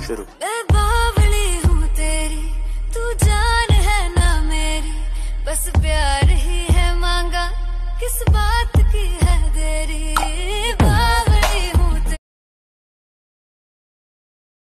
शुरू। मैं बावली हूँ तेरी, तू जान है ना मेरी, बस प्यार ही है मांगा, किस बात